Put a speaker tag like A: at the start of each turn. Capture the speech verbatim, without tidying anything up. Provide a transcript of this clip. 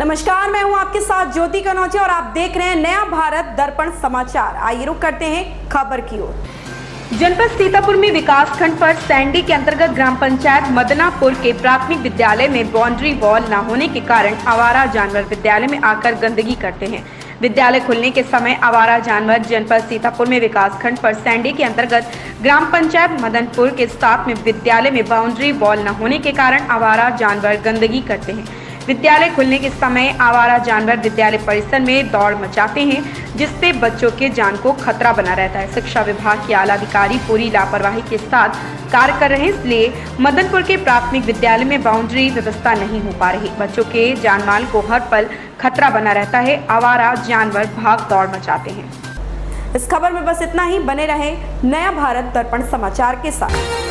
A: नमस्कार, मैं हूं आपके साथ ज्योति कनौजे और आप देख रहे हैं नया भारत दर्पण समाचार। आइए रुक करते हैं खबर की ओर। जनपद सीतापुर में विकास खंड पर सैंडी के अंतर्गत ग्राम पंचायत मदनापुर के प्राथमिक विद्यालय में बाउंड्री वॉल न होने के कारण आवारा जानवर विद्यालय में आकर गंदगी करते हैं। विद्यालय खुलने के समय आवारा जानवर जनपद सीतापुर में विकास खंड पर सैंडी के अंतर्गत ग्राम पंचायत मदनपुर के साथ में विद्यालय में बाउंड्री वॉल न होने के कारण आवारा जानवर गंदगी करते हैं। विद्यालय खुलने के समय आवारा जानवर विद्यालय परिसर में दौड़ मचाते हैं, जिससे बच्चों के जान को खतरा बना रहता है। शिक्षा विभाग के आला अधिकारी पूरी लापरवाही के साथ कार्य कर रहे हैं, इसलिए मदनपुर के प्राथमिक विद्यालय में बाउंड्री व्यवस्था नहीं हो पा रही। बच्चों के जान माल को हर पल खतरा बना रहता है। आवारा जानवर भाग दौड़ मचाते हैं। इस खबर में बस इतना ही। बने रहे नया भारत दर्पण समाचार के साथ।